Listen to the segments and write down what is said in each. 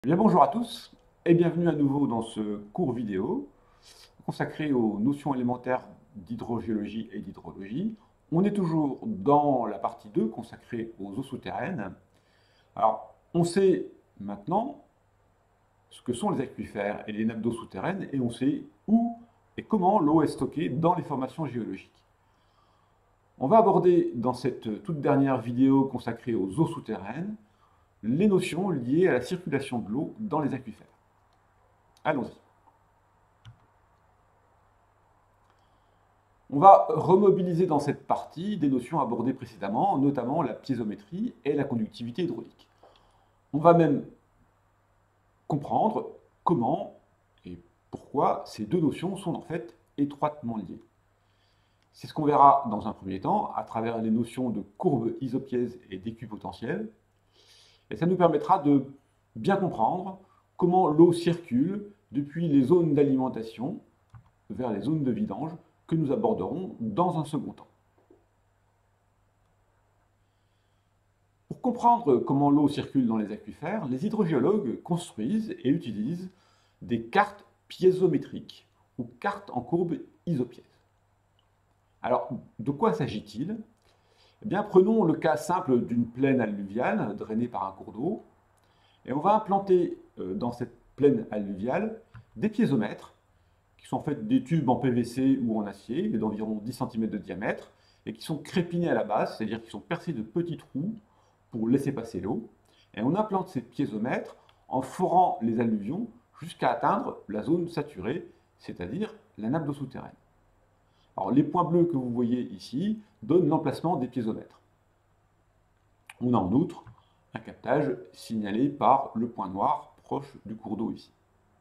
Bien, bonjour à tous et bienvenue à nouveau dans ce cours vidéo consacré aux notions élémentaires d'hydrogéologie et d'hydrologie. On est toujours dans la partie 2 consacrée aux eaux souterraines. Alors, on sait maintenant ce que sont les aquifères et les nappes d'eau souterraines et on sait où et comment l'eau est stockée dans les formations géologiques. On va aborder dans cette toute dernière vidéo consacrée aux eaux souterraines les notions liées à la circulation de l'eau dans les aquifères. Allons-y. On va remobiliser dans cette partie des notions abordées précédemment, notamment la piézométrie et la conductivité hydraulique. On va même comprendre comment et pourquoi ces deux notions sont en fait étroitement liées. C'est ce qu'on verra dans un premier temps à travers les notions de courbe isopièse et d'équipotentiel. Et ça nous permettra de bien comprendre comment l'eau circule depuis les zones d'alimentation vers les zones de vidange que nous aborderons dans un second temps. Pour comprendre comment l'eau circule dans les aquifères, les hydrogéologues construisent et utilisent des cartes piézométriques ou cartes en courbe isopièse. Alors, de quoi s'agit-il? Eh bien, prenons le cas simple d'une plaine alluviale drainée par un cours d'eau, et on va implanter dans cette plaine alluviale des piézomètres, qui sont en fait des tubes en PVC ou en acier, d'environ 10 cm de diamètre, et qui sont crépinés à la base, c'est-à-dire qui sont percés de petits trous pour laisser passer l'eau. Et on implante ces piézomètres en forant les alluvions jusqu'à atteindre la zone saturée, c'est-à-dire la nappe d'eau souterraine. Alors, les points bleus que vous voyez ici donnent l'emplacement des piézomètres. On a en outre un captage signalé par le point noir proche du cours d'eau ici.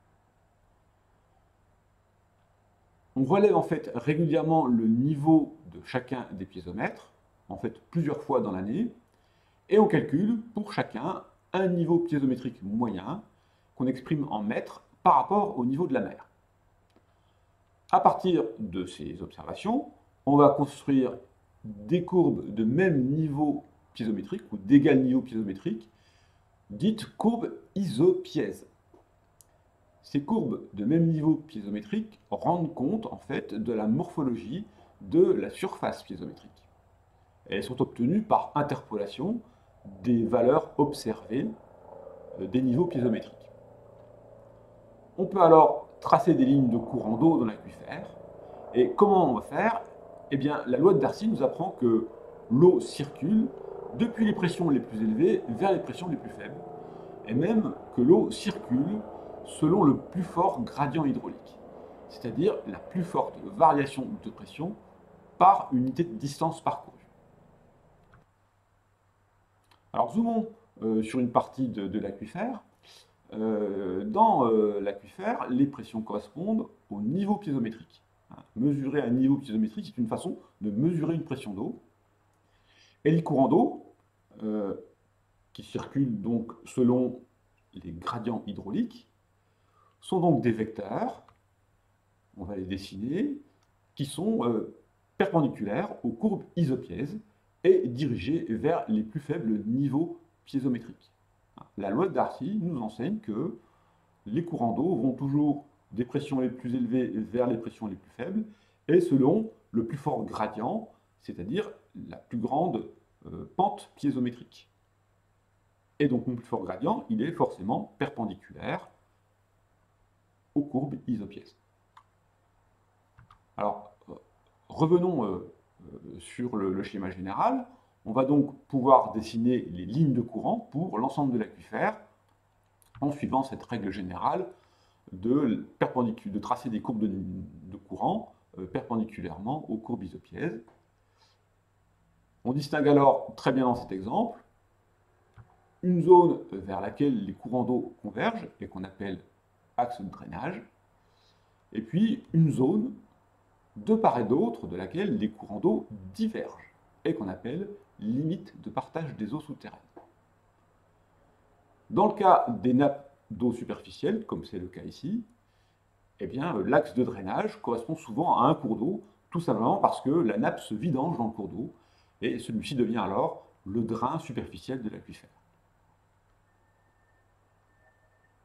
On relève en fait régulièrement le niveau de chacun des piézomètres, en fait plusieurs fois dans l'année, et on calcule pour chacun un niveau piézométrique moyen qu'on exprime en mètres par rapport au niveau de la mer. À partir de ces observations, on va construire des courbes de même niveau piézométrique ou d'égal niveau piézométrique, dites courbes isopièses. Ces courbes de même niveau piézométrique rendent compte en fait de la morphologie de la surface piézométrique. Elles sont obtenues par interpolation des valeurs observées des niveaux piézométriques. On peut alors tracer des lignes de courant d'eau dans l'aquifère. Et comment on va faire? Eh bien, la loi de Darcy nous apprend que l'eau circule depuis les pressions les plus élevées vers les pressions les plus faibles, et même que l'eau circule selon le plus fort gradient hydraulique, c'est-à-dire la plus forte variation de pression par unité de distance parcourue. Alors zoomons sur une partie de l'aquifère. Dans l'aquifère, les pressions correspondent au niveau piézométrique. Mesurer un niveau piézométrique, c'est une façon de mesurer une pression d'eau. Et les courants d'eau, qui circulent donc selon les gradients hydrauliques, sont donc des vecteurs, on va les dessiner, qui sont perpendiculaires aux courbes isopièses et dirigés vers les plus faibles niveaux piézométriques. La loi de Darcy nous enseigne que les courants d'eau vont toujours des pressions les plus élevées vers les pressions les plus faibles, et selon le plus fort gradient, c'est-à-dire la plus grande pente piézométrique. Et donc mon plus fort gradient, il est forcément perpendiculaire aux courbes isopièses. Alors, revenons sur le schéma général. On va donc pouvoir dessiner les lignes de courant pour l'ensemble de l'aquifère en suivant cette règle générale de tracer des courbes de courant perpendiculairement aux courbes isopièses. On distingue alors très bien dans cet exemple une zone vers laquelle les courants d'eau convergent et qu'on appelle axe de drainage, et puis une zone de part et d'autre de laquelle les courants d'eau divergent et qu'on appelle limite de partage des eaux souterraines. Dans le cas des nappes d'eau superficielle, comme c'est le cas ici, eh bien, l'axe de drainage correspond souvent à un cours d'eau, tout simplement parce que la nappe se vidange dans le cours d'eau, et celui-ci devient alors le drain superficiel de l'aquifère.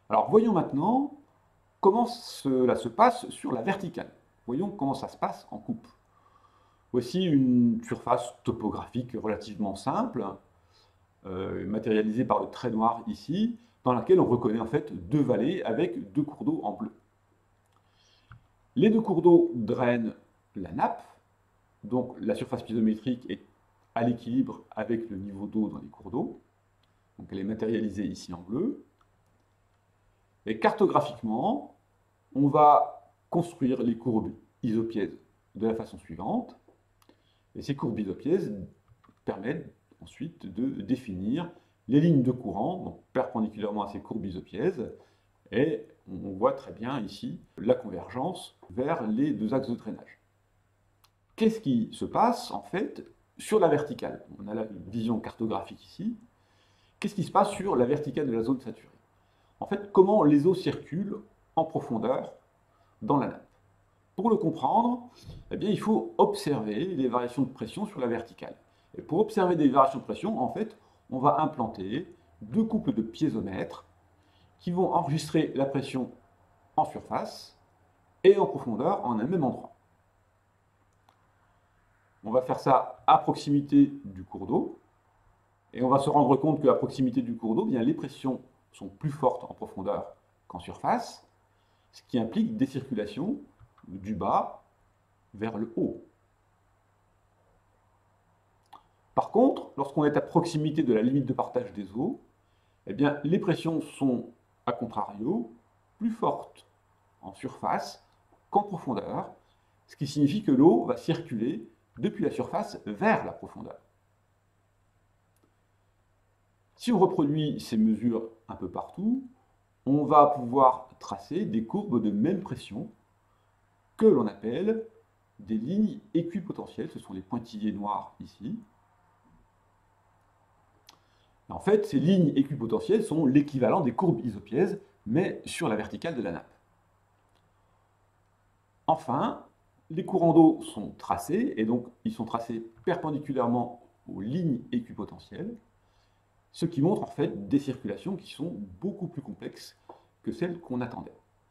Alors voyons maintenant comment cela se passe sur la verticale. Voyons comment ça se passe en coupe. Voici une surface topographique relativement simple, matérialisée par le trait noir ici, dans laquelle on reconnaît en fait deux vallées avec deux cours d'eau en bleu. Les deux cours d'eau drainent la nappe, donc la surface piézométrique est à l'équilibre avec le niveau d'eau dans les cours d'eau. Donc elle est matérialisée ici en bleu. Et cartographiquement, on va construire les courbes isopièses de la façon suivante. Et ces courbes isopièses permettent ensuite de définir les lignes de courant, donc perpendiculairement à ces courbes isopièses. Et on voit très bien ici la convergence vers les deux axes de drainage. Qu'est-ce qui se passe en fait sur la verticale? On a la vision cartographique ici. Qu'est-ce qui se passe sur la verticale de la zone saturée? En fait, comment les eaux circulent en profondeur dans la nappe? Pour le comprendre, eh bien, il faut observer les variations de pression sur la verticale. Et pour observer des variations de pression, en fait, on va implanter deux couples de piézomètres qui vont enregistrer la pression en surface et en profondeur en un même endroit. On va faire ça à proximité du cours d'eau, et on va se rendre compte qu'à proximité du cours d'eau, bien, les pressions sont plus fortes en profondeur qu'en surface, ce qui implique des circulations du bas vers le haut. Par contre, lorsqu'on est à proximité de la limite de partage des eaux, eh bien, les pressions sont, à contrario, plus fortes en surface qu'en profondeur, ce qui signifie que l'eau va circuler depuis la surface vers la profondeur. Si on reproduit ces mesures un peu partout, on va pouvoir tracer des courbes de même pression que l'on appelle des lignes équipotentielles. Ce sont les pointillés noirs ici. En fait, ces lignes équipotentielles sont l'équivalent des courbes isopièses, mais sur la verticale de la nappe. Enfin, les courants d'eau sont tracés, et donc ils sont tracés perpendiculairement aux lignes équipotentielles, ce qui montre en fait des circulations qui sont beaucoup plus complexes que celles qu'on attendait.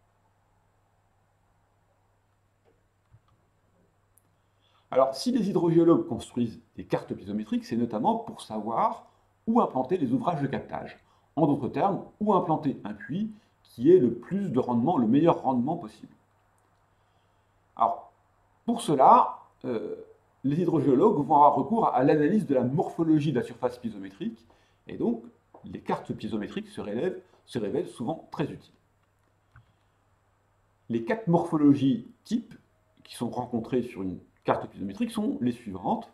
Alors, si les hydrogéologues construisent des cartes piézométriques, c'est notamment pour savoir où implanter les ouvrages de captage. En d'autres termes, où implanter un puits qui ait le plus de rendement, le meilleur rendement possible. Alors, pour cela, les hydrogéologues vont avoir recours à l'analyse de la morphologie de la surface piézométrique, et donc les cartes piézométriques se révèlent souvent très utiles. Les quatre morphologies types qui sont rencontrées sur une carte piézométrique sont les suivantes.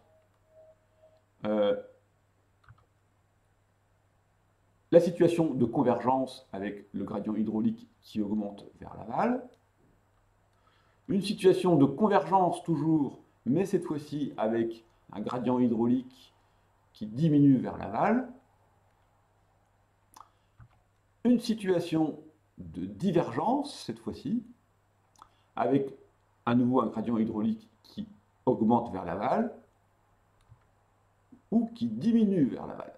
La situation de convergence avec le gradient hydraulique qui augmente vers l'aval. Une situation de convergence toujours, mais cette fois-ci avec un gradient hydraulique qui diminue vers l'aval. Une situation de divergence, cette fois-ci, avec à nouveau un gradient hydraulique qui augmente vers l'aval ou qui diminue vers l'aval.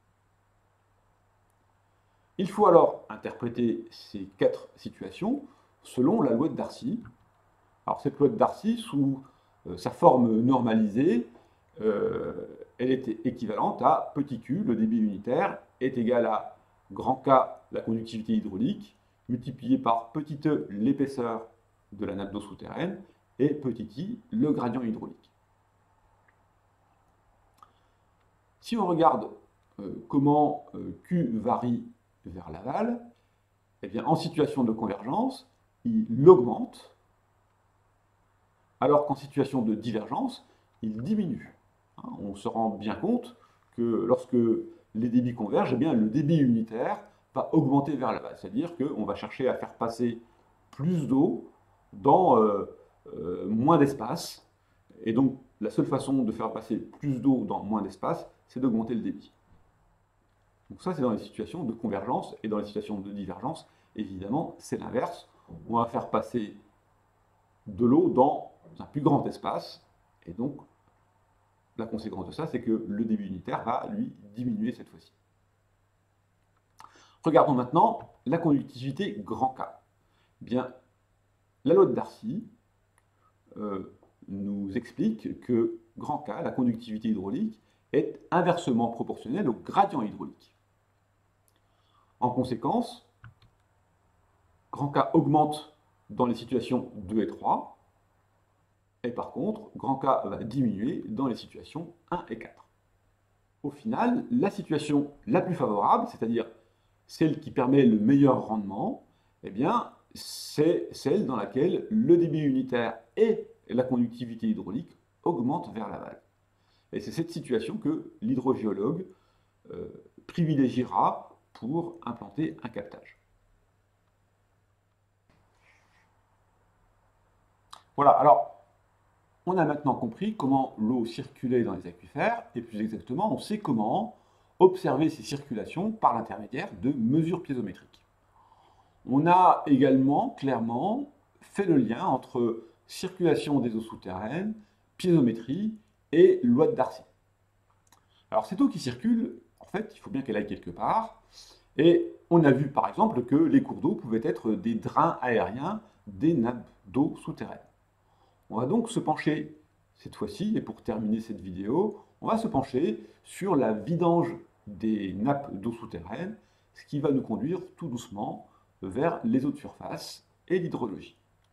Il faut alors interpréter ces quatre situations selon la loi de Darcy. Alors cette loi de Darcy, sous sa forme normalisée, elle est équivalente à petit q, le débit unitaire, est égal à grand K, la conductivité hydraulique, multiplié par petit e, l'épaisseur de la nappe d'eau souterraine, et petit i, le gradient hydraulique. Si on regarde comment Q varie vers l'aval, eh bien, en situation de convergence, il augmente, alors qu'en situation de divergence, il diminue. On se rend bien compte que lorsque les débits convergent, eh bien, le débit unitaire va augmenter vers l'aval. C'est-à-dire qu'on va chercher à faire passer plus d'eau dans moins d'espace. Et donc, la seule façon de faire passer plus d'eau dans moins d'espace, c'est d'augmenter le débit. Donc ça, c'est dans les situations de convergence, et dans les situations de divergence, évidemment, c'est l'inverse. On va faire passer de l'eau dans un plus grand espace, et donc la conséquence de ça, c'est que le débit unitaire va, lui, diminuer cette fois-ci. Regardons maintenant la conductivité grand K. Eh bien, la loi de Darcy nous explique que grand K, la conductivité hydraulique, est inversement proportionnelle au gradient hydraulique. En conséquence, grand K augmente dans les situations 2 et 3, et par contre, grand K va diminuer dans les situations 1 et 4. Au final, la situation la plus favorable, c'est-à-dire celle qui permet le meilleur rendement, eh bien, c'est celle dans laquelle le débit unitaire et la conductivité hydraulique augmentent vers l'aval. Et c'est cette situation que l'hydrogéologue privilégiera pour implanter un captage. Voilà, alors on a maintenant compris comment l'eau circulait dans les aquifères, et plus exactement, on sait comment observer ces circulations par l'intermédiaire de mesures piézométriques. On a également clairement fait le lien entre circulation des eaux souterraines, piézométrie et loi de Darcy. Alors cette eau qui circule, en fait, il faut bien qu'elle aille quelque part, et on a vu par exemple que les cours d'eau pouvaient être des drains aériens des nappes d'eau souterraines. On va donc se pencher cette fois-ci, et pour terminer cette vidéo, on va se pencher sur la vidange des nappes d'eau souterraines, ce qui va nous conduire tout doucement vers les eaux de surface et l'hydrologie.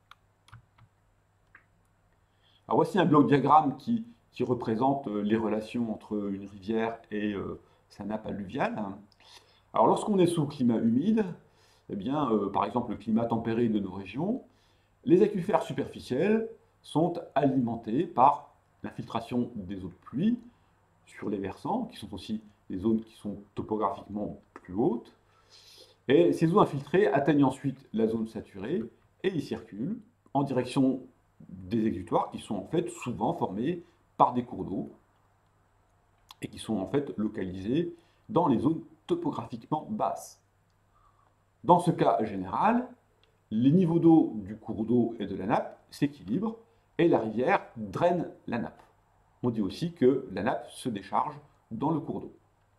Alors voici un bloc diagramme qui représente les relations entre une rivière et sa nappe alluviale. Alors lorsqu'on est sous climat humide, eh bien, par exemple le climat tempéré de nos régions, les aquifères superficiels sont alimentés par l'infiltration des eaux de pluie sur les versants, qui sont aussi des zones qui sont topographiquement plus hautes. Et ces eaux infiltrées atteignent ensuite la zone saturée et y circulent en direction des exutoires qui sont en fait souvent formés par des cours d'eau et qui sont en fait localisés dans les zones topographiquement basses. Dans ce cas général, les niveaux d'eau du cours d'eau et de la nappe s'équilibrent et la rivière draine la nappe. On dit aussi que la nappe se décharge dans le cours d'eau.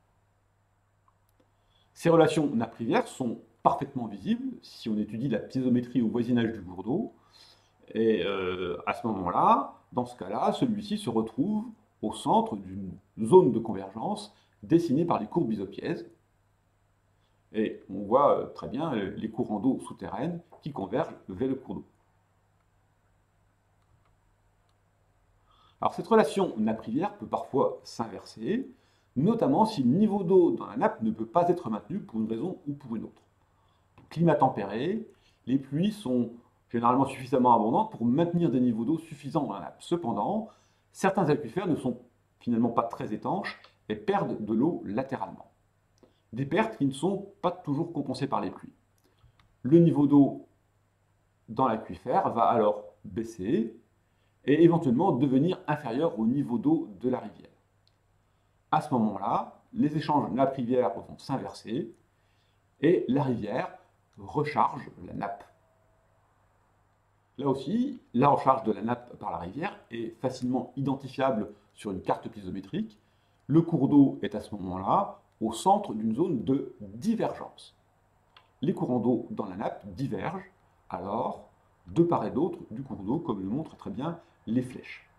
Ces relations nappe-rivière sont parfaitement visibles si on étudie la piézométrie au voisinage du cours d'eau. Et à ce moment-là, dans ce cas-là, celui-ci se retrouve au centre d'une zone de convergence dessinée par les courbes isopièses. Et on voit très bien les courants d'eau souterraines qui convergent vers le cours d'eau. Alors cette relation nappe-rivière peut parfois s'inverser, notamment si le niveau d'eau dans la nappe ne peut pas être maintenu pour une raison ou pour une autre. Climat tempéré, les pluies sont généralement suffisamment abondantes pour maintenir des niveaux d'eau suffisants dans la nappe. Cependant, certains aquifères ne sont finalement pas très étanches et perdent de l'eau latéralement. Des pertes qui ne sont pas toujours compensées par les pluies. Le niveau d'eau dans l'aquifère va alors baisser et éventuellement devenir inférieur au niveau d'eau de la rivière. À ce moment-là, les échanges nappe-rivière vont s'inverser et la rivière recharge la nappe. Là aussi, la recharge de la nappe par la rivière est facilement identifiable sur une carte piézométrique. Le cours d'eau est à ce moment-là au centre d'une zone de divergence. Les courants d'eau dans la nappe divergent alors de part et d'autre du cours d'eau, comme le montrent très bien les flèches.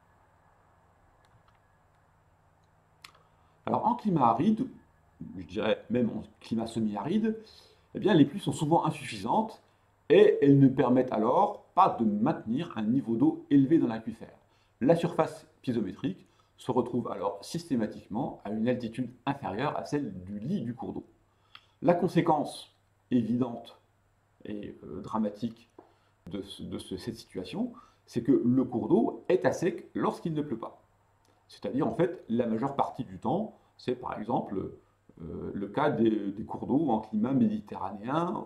Alors en climat aride, je dirais même en climat semi-aride, eh bien, les pluies sont souvent insuffisantes et elles ne permettent alors pas de maintenir un niveau d'eau élevé dans l'aquifère. La surface piézométrique se retrouve alors systématiquement à une altitude inférieure à celle du lit du cours d'eau. La conséquence évidente et dramatique de cette situation, c'est que le cours d'eau est à sec lorsqu'il ne pleut pas. C'est-à-dire, en fait, la majeure partie du temps, c'est par exemple le cas des cours d'eau en climat méditerranéen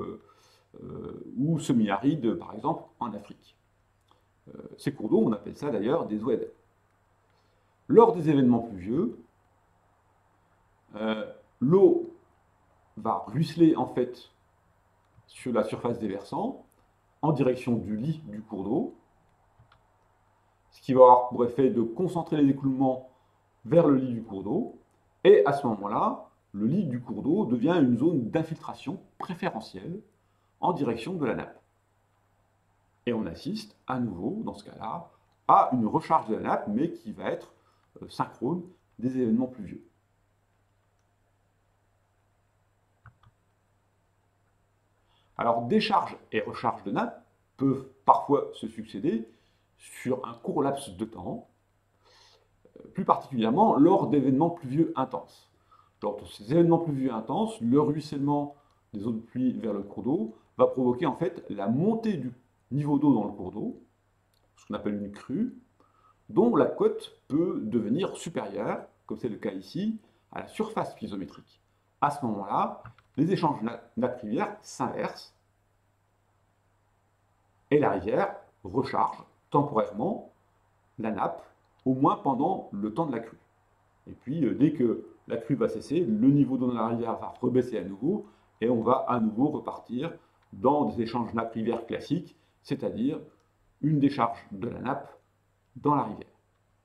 ou semi-aride, par exemple, en Afrique. Ces cours d'eau, on appelle ça d'ailleurs des oueds. Lors des événements pluvieux, l'eau va ruisseler en fait sur la surface des versants en direction du lit du cours d'eau, ce qui va avoir pour effet de concentrer les écoulements vers le lit du cours d'eau. Et à ce moment-là, le lit du cours d'eau devient une zone d'infiltration préférentielle en direction de la nappe. Et on assiste à nouveau, dans ce cas-là, à une recharge de la nappe, mais qui va être synchrone des événements pluvieux. Alors, décharge et recharge de nappe peuvent parfois se succéder sur un court laps de temps, plus particulièrement lors d'événements pluvieux intenses. Lors de ces événements pluvieux intenses, le ruissellement des eaux de pluie vers le cours d'eau va provoquer en fait la montée du niveau d'eau dans le cours d'eau, ce qu'on appelle une crue, dont la cote peut devenir supérieure, comme c'est le cas ici, à la surface piézométrique. À ce moment-là, les échanges nappe-rivière s'inversent et la rivière recharge temporairement la nappe, au moins pendant le temps de la crue. Et puis, dès que la crue va cesser, le niveau d'eau dans la rivière va rebaisser à nouveau et on va à nouveau repartir dans des échanges nappe-rivière classiques, c'est-à-dire une décharge de la nappe dans la rivière.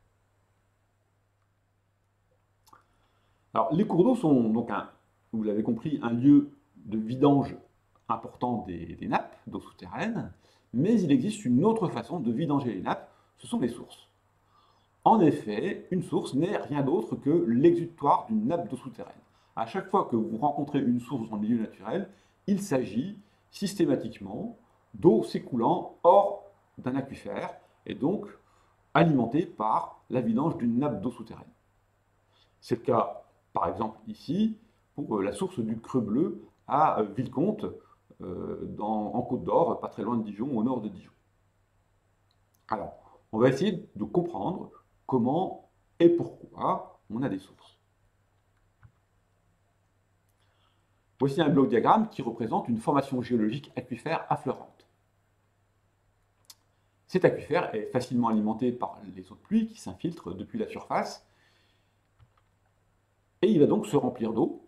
Alors, les cours d'eau sont donc, vous l'avez compris, un lieu de vidange important des nappes d'eau souterraine, mais il existe une autre façon de vidanger les nappes, ce sont les sources. En effet, une source n'est rien d'autre que l'exutoire d'une nappe d'eau souterraine. À chaque fois que vous rencontrez une source dans le milieu naturel, il s'agit systématiquement d'eau s'écoulant hors d'un aquifère et donc alimentée par la vidange d'une nappe d'eau souterraine. C'est le cas, par exemple, ici, pour la source du Creux Bleu à Villecomte, en Côte d'Or, pas très loin de Dijon, au nord de Dijon. Alors, on va essayer de comprendre comment et pourquoi on a des sources. Voici un bloc diagramme qui représente une formation géologique aquifère affleurante. Cet aquifère est facilement alimenté par les eaux de pluie qui s'infiltrent depuis la surface et il va donc se remplir d'eau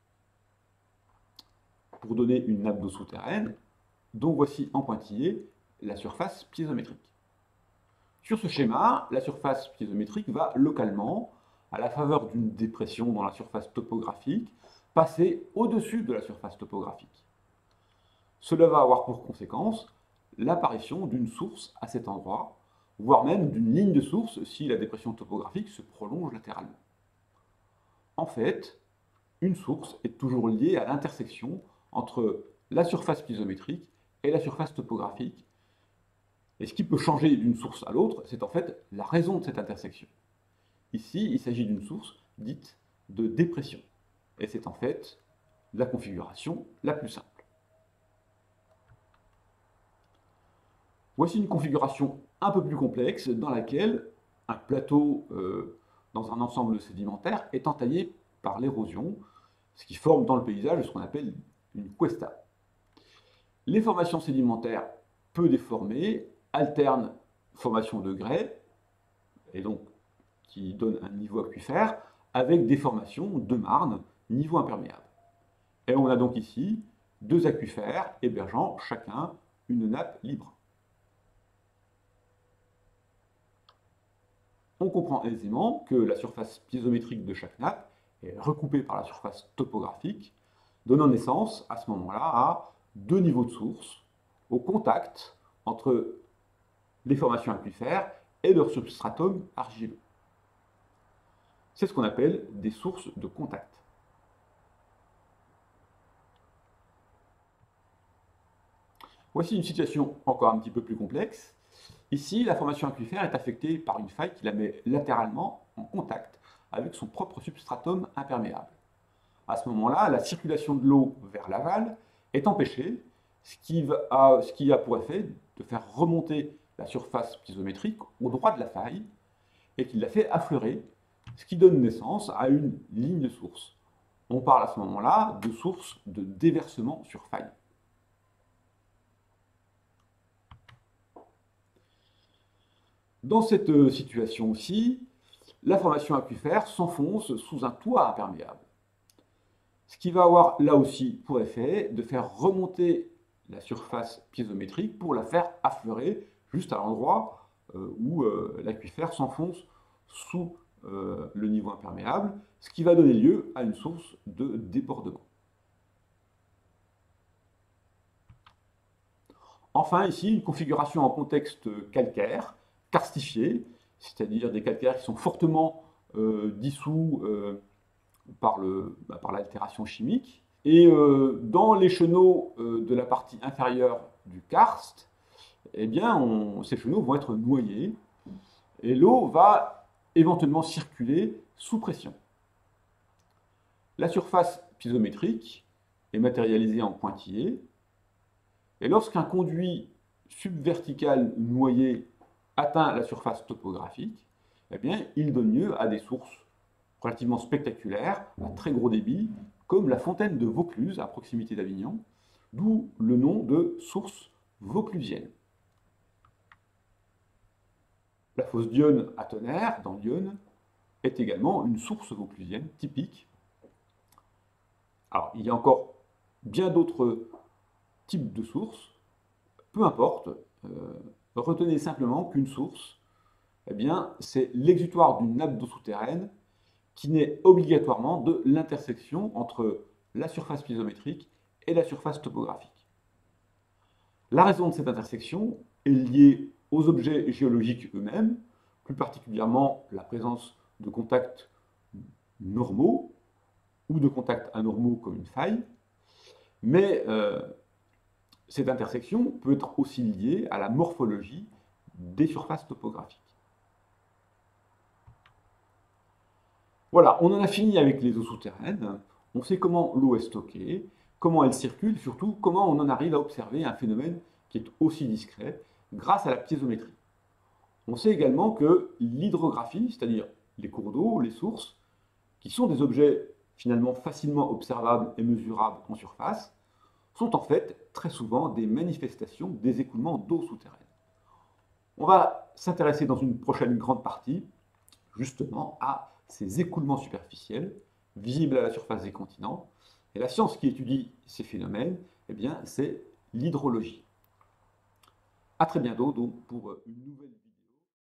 pour donner une nappe d'eau souterraine dont voici en pointillé la surface piézométrique. Sur ce schéma, la surface piézométrique va localement, à la faveur d'une dépression dans la surface topographique, passer au-dessus de la surface topographique. Cela va avoir pour conséquence l'apparition d'une source à cet endroit, voire même d'une ligne de source si la dépression topographique se prolonge latéralement. En fait, une source est toujours liée à l'intersection entre la surface piézométrique et la surface topographique. Et ce qui peut changer d'une source à l'autre, c'est en fait la raison de cette intersection. Ici, il s'agit d'une source dite de dépression. Et c'est en fait la configuration la plus simple. Voici une configuration un peu plus complexe dans laquelle un plateau dans un ensemble sédimentaire est entaillé par l'érosion, ce qui forme dans le paysage ce qu'on appelle une cuesta. Les formations sédimentaires peu déformées alternent formation de grès, et donc qui donne un niveau aquifère, avec des formations de marne, niveau imperméable. Et on a donc ici deux aquifères hébergeant chacun une nappe libre. On comprend aisément que la surface piézométrique de chaque nappe est recoupée par la surface topographique, donnant naissance à ce moment-là à deux niveaux de source au contact entre les formations aquifères et leur substratum argileux. C'est ce qu'on appelle des sources de contact. Voici une situation encore un petit peu plus complexe. Ici, la formation aquifère est affectée par une faille qui la met latéralement en contact avec son propre substratum imperméable. À ce moment-là, la circulation de l'eau vers l'aval est empêchée, ce qui a pour effet de faire remonter la surface piézométrique au droit de la faille et qui la fait affleurer, ce qui donne naissance à une ligne de source. On parle à ce moment-là de source de déversement sur faille. Dans cette situation aussi, la formation aquifère s'enfonce sous un toit imperméable. Ce qui va avoir là aussi pour effet de faire remonter la surface piézométrique pour la faire affleurer juste à l'endroit où l'aquifère s'enfonce sous le niveau imperméable, ce qui va donner lieu à une source de débordement. Enfin, ici, une configuration en contexte calcaire, karstifié, c'est-à-dire des calcaires qui sont fortement dissous par l'altération chimique. Et dans les chenaux de la partie inférieure du karst, eh bien, ces chenaux vont être noyés et l'eau va éventuellement circuler sous pression. La surface piézométrique est matérialisée en pointillés. Et lorsqu'un conduit subvertical noyé atteint la surface topographique, eh bien, il donne lieu à des sources relativement spectaculaires, à très gros débit, comme la fontaine de Vaucluse, à proximité d'Avignon, d'où le nom de source vauclusienne. La fosse d'Yonne à Tonnerre, dans l'Yonne, est également une source vauclusienne typique. Alors, il y a encore bien d'autres type de source, peu importe, retenez simplement qu'une source, eh bien, c'est l'exutoire d'une nappe d'eau souterraine qui naît obligatoirement de l'intersection entre la surface piézométrique et la surface topographique. La raison de cette intersection est liée aux objets géologiques eux-mêmes, plus particulièrement la présence de contacts normaux ou de contacts anormaux comme une faille, mais cette intersection peut être aussi liée à la morphologie des surfaces topographiques. Voilà, on en a fini avec les eaux souterraines. On sait comment l'eau est stockée, comment elle circule, surtout comment on en arrive à observer un phénomène qui est aussi discret grâce à la piézométrie. On sait également que l'hydrographie, c'est-à-dire les cours d'eau, les sources, qui sont des objets finalement facilement observables et mesurables en surface, sont en fait très souvent des manifestations des écoulements d'eau souterraine. On va s'intéresser dans une prochaine grande partie justement à ces écoulements superficiels visibles à la surface des continents. Et la science qui étudie ces phénomènes, eh bien, c'est l'hydrologie. À très bientôt donc pour une nouvelle